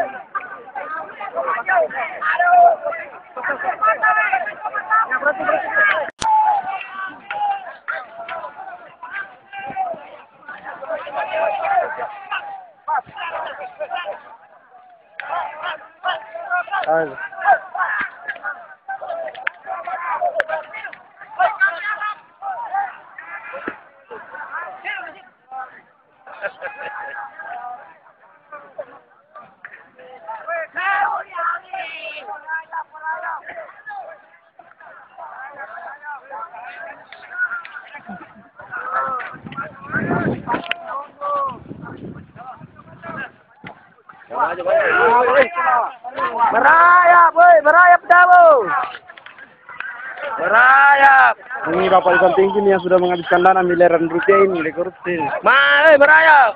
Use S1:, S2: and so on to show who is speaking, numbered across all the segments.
S1: Ayo.
S2: Berayap, woi, berayap dah, Bu. Berayap.
S1: Ini Bapak Ikan Tinggi nih yang sudah menghabiskan dana miliaran rupiah ini di korupsi.
S2: Woi, berayap.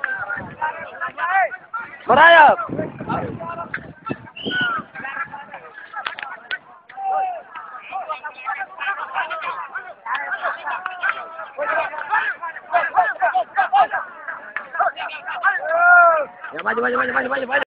S2: Berayap. Ya, maju.